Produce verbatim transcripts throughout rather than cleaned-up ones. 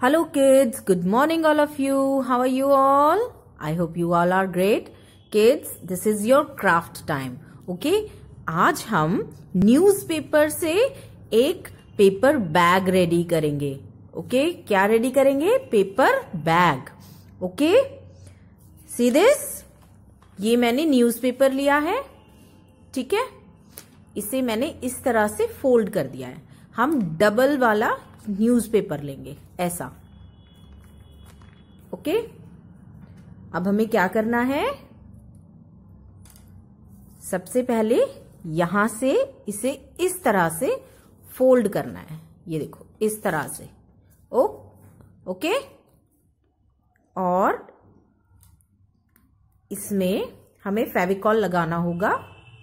Hello kids, good morning all of you. How are you all? I hope you all are great. Kids, this is your craft time. Okay? आज हम newspaper से एक paper bag ready करेंगे. Okay okay? क्या ready करेंगे? Paper bag. Okay? See this? ये मैंने newspaper लिया है. ठीक है? इसे मैंने इस तरह से फोल्ड कर दिया है. हम डबल वाला न्यूज़पेपर लेंगे ऐसा. ओके. अब हमें क्या करना है? सबसे पहले यहां से इसे इस तरह से फोल्ड करना है. ये देखो इस तरह से. Oh okay. और इसमें हमें फेविकॉल लगाना होगा.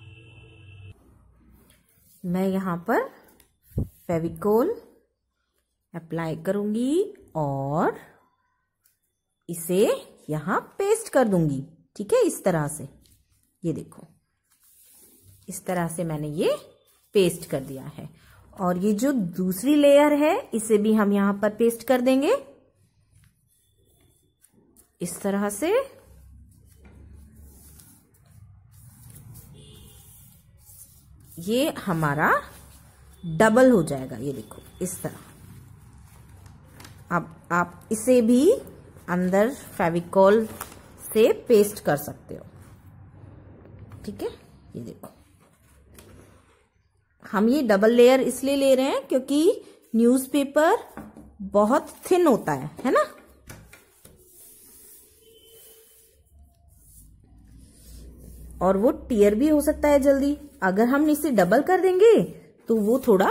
मैं यहां पर फेविकॉल अप्लाई करूंगी और इसे यहां पेस्ट कर दूंगी. ठीक है, इस तरह से. ये देखो इस तरह से मैंने ये पेस्ट कर दिया है. और ये जो दूसरी लेयर है इसे भी हम यहां पर पेस्ट कर देंगे इस तरह से. ये हमारा डबल हो जाएगा. ये देखो इस तरह. अब आप इसे भी अंदर फेविकॉल से पेस्ट कर सकते हो. ठीक है, ये देखो. हम ये डबल लेयर इसलिए ले रहे हैं क्योंकि न्यूज़पेपर बहुत थिन होता है है ना. और वो टियर भी हो सकता है जल्दी. अगर हम इसे डबल कर देंगे तो वो थोड़ा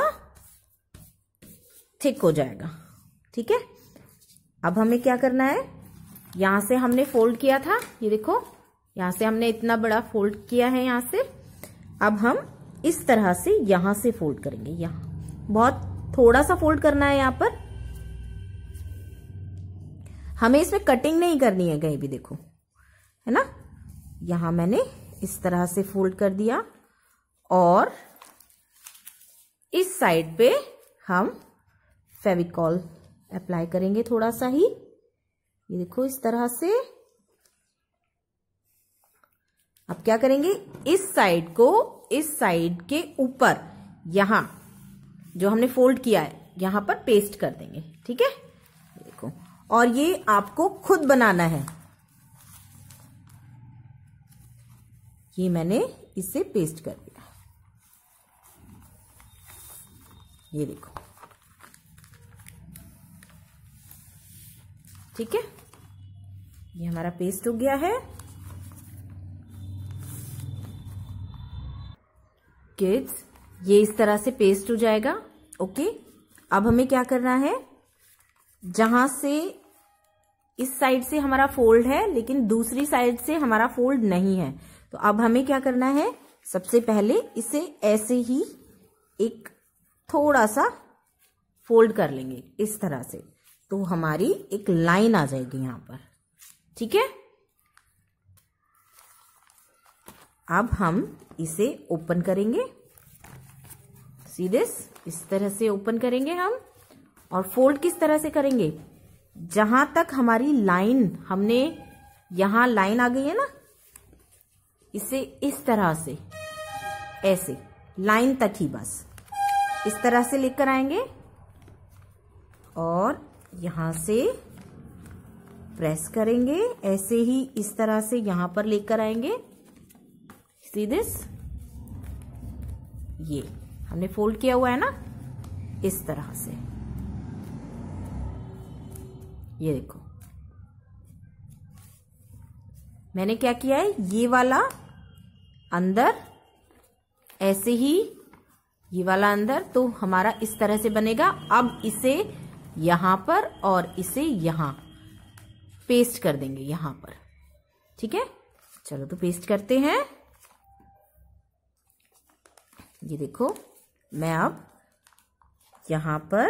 थिक हो जाएगा. ठीक है. अब हमें क्या करना है? यहां से हमने फोल्ड किया था. ये देखो यहां से हमने इतना बड़ा फोल्ड किया है यहां से. अब हम इस तरह से यहां से फोल्ड करेंगे. यहां बहुत थोड़ा सा फोल्ड करना है. यहां पर हमें इसमें कटिंग नहीं करनी है कहीं भी. देखो है ना. यहां मैंने इस तरह से फोल्ड कर दिया और इस साइड पे हम फेविकॉल अप्लाई करेंगे थोड़ा सा ही. ये देखो इस तरह से. अब क्या करेंगे? इस साइड को इस साइड के ऊपर यहां जो हमने फोल्ड किया है यहां पर पेस्ट कर देंगे. ठीक है, देखो. और ये आपको खुद बनाना है. ये मैंने इसे पेस्ट कर दिया. ये देखो. ठीक है, ये हमारा पेस्ट हो गया है. किड्स, ये इस तरह से पेस्ट हो जाएगा. ओके. अब हमें क्या करना है? जहां से इस साइड से हमारा फोल्ड है लेकिन दूसरी साइड से हमारा फोल्ड नहीं है, तो अब हमें क्या करना है? सबसे पहले इसे ऐसे ही एक थोड़ा सा फोल्ड कर लेंगे इस तरह से. तो हमारी एक लाइन आ जाएगी यहां पर. ठीक है. अब हम इसे ओपन करेंगे. See this. इस तरह से ओपन करेंगे हम. और फोल्ड किस तरह से करेंगे? जहां तक हमारी लाइन, हमने यहां लाइन आ गई है ना, इसे इस तरह से ऐसे लाइन तक ही बस इस तरह से लेकर आएंगे और यहां से प्रेस करेंगे. ऐसे ही इस तरह से यहां पर लेकर आएंगे. See this. ये हमने फोल्ड किया हुआ है ना, इस तरह से. ये देखो मैंने क्या किया है? ये वाला अंदर, ऐसे ही ये वाला अंदर. तो हमारा इस तरह से बनेगा. अब इसे यहां पर और इसे यहां पेस्ट कर देंगे यहां पर. ठीक है, चलो तो पेस्ट करते हैं. ये देखो मैं अब यहां पर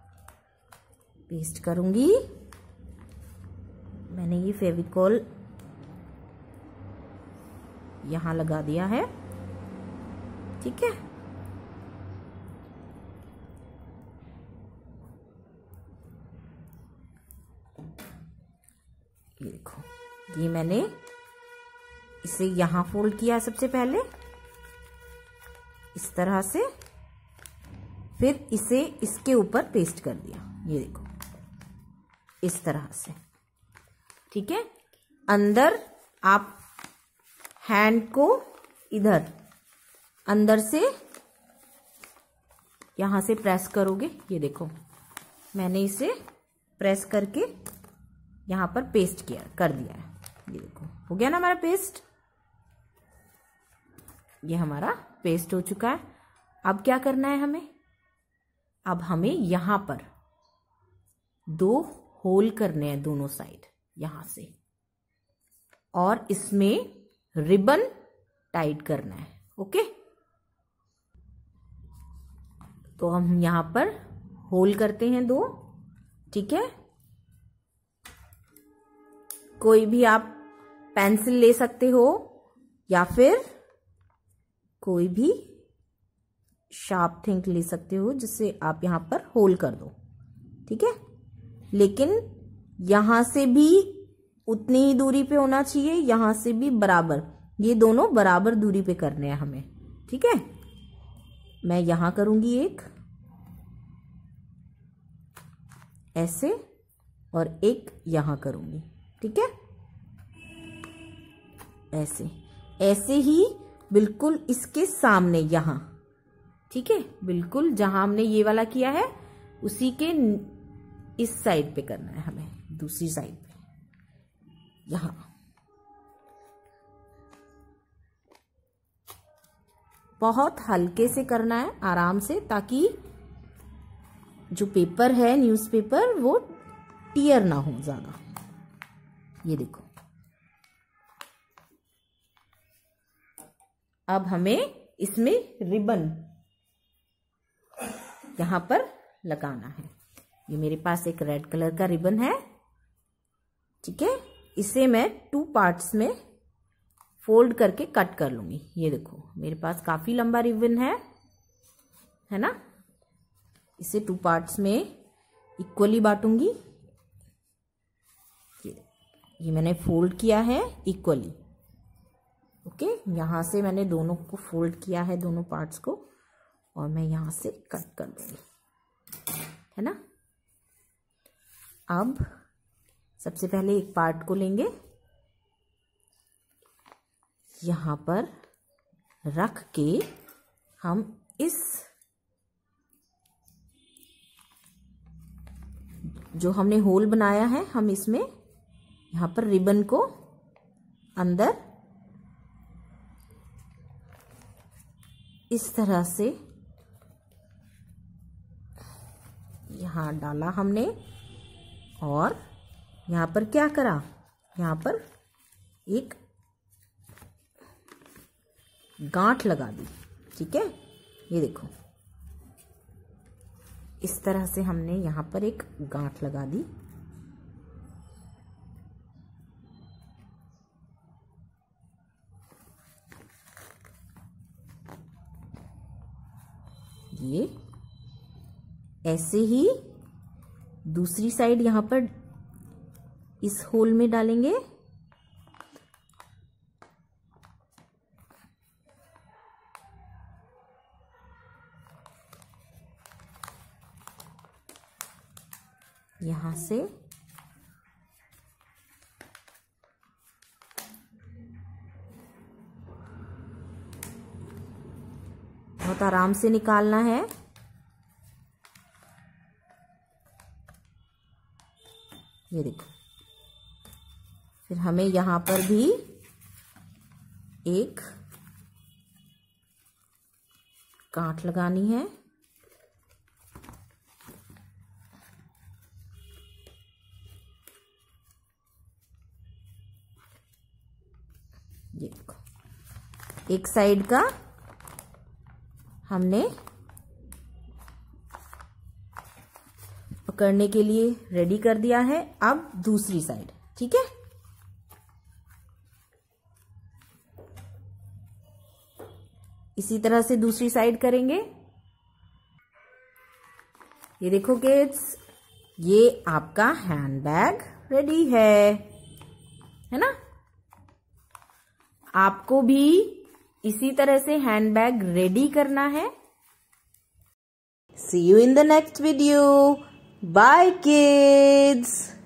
पेस्ट करूंगी. मैंने ये फेविकॉल यहां लगा दिया है. ठीक है. ये देखो, ये मैंने इसे यहां फोल्ड किया सबसे पहले इस तरह से, फिर इसे इसके ऊपर पेस्ट कर दिया। ये देखो इस तरह से, ठीक है। अंदर आप हैंड को इधर अंदर से यहां से प्रेस करोगे। ये देखो मैंने इसे प्रेस करके यहां पर पेस्ट किया कर दिया है। ये देखो हो गया ना हमारा पेस्ट, ये हमारा पेस्ट हो चुका है। अब क्या करना है हमें, अब हमें यहां पर दो होल करने हैं दोनों साइड यहां से, और इसमें रिबन टाइट करना है। ओके, तो हम यहां पर होल करते हैं दो, ठीक है। कोई भी आप पेंसिल ले सकते हो या फिर कोई भी शार्प थिंग ले सकते हो जिससे आप यहां पर होल कर दो, ठीक है। लेकिन यहां से भी उतनी ही दूरी पे होना चाहिए, यहां से भी बराबर, ये दोनों बराबर दूरी पे करने हैं हमें, ठीक है। मैं यहां करूंगी एक ऐसे और एक यहां करूंगी, ठीक है। ऐसे ऐसे ही बिल्कुल इसके सामने यहां, ठीक है। बिल्कुल जहां हमने ये वाला किया है उसी के इस साइड पे करना है हमें, दूसरी साइड पे यहां। बहुत हल्के से करना है, आराम से, ताकि जो पेपर है न्यूज़पेपर वो टियर ना हो ज्यादा। ये देखो, अब हमें इसमें रिबन यहां पर लगाना है। ये मेरे पास एक रेड कलर का रिबन है, ठीक है। इसे मैं टू पार्ट्स में फोल्ड करके कट कर लूंगी। ये देखो मेरे पास काफी लंबा रिबन है है ना। इसे टू पार्ट्स में इक्वली बांटूंगी। ये, ये मैंने फोल्ड किया है इक्वली, ओके। यहां से मैंने दोनों को फोल्ड किया है, दोनों पार्ट्स को, और मैं यहां से कट कर दूंगी, है ना। अब सबसे पहले एक पार्ट को लेंगे, यहां पर रख के हम इस जो हमने होल बनाया है, हम इसमें यहां पर रिबन को अंदर इस तरह से यहां डाला हमने, और यहां पर क्या करा, यहां पर एक गांठ लगा दी, ठीक है। ये देखो इस तरह से हमने यहां पर एक गांठ लगा दी। ये ऐसे ही दूसरी साइड यहां पर इस होल में डालेंगे। यहां से बहुत आराम से निकालना है। ये देखो, फिर हमें यहां पर भी एक गांठ लगानी है। ये देखो, एक साइड का हमने पकड़ने के लिए रेडी कर दिया है। अब दूसरी साइड, ठीक है। इसी तरह से दूसरी साइड करेंगे। ये देखो किड्स, ये आपका हैंड बैग रेडी है। है ना। आपको भी इसी तरह से हैंडबैग रेडी करना है। See you in the next video. Bye kids.